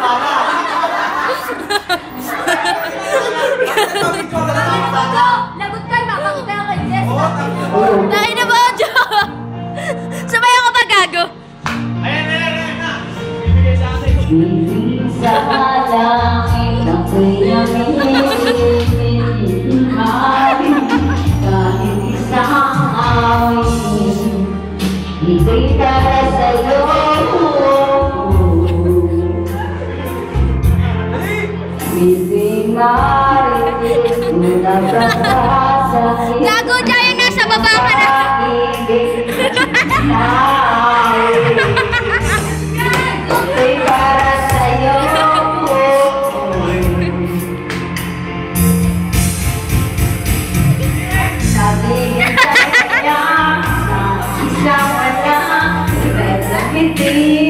Lagot ka, mapakita ka kay Jess. Tayo na ba, Jo? Sabay ako pa, gago. Ayan na. Bibigay sa akin. Bibig sa langit ang pinaminin kahit isang awin, ibig para sa'yo. Bibig marinig mula sa kasakit. Gago, Jaya, nasa baba ka na. Ibig para sa'yo. Sabihin sa kanya sa isang anak, kahit sa ngiti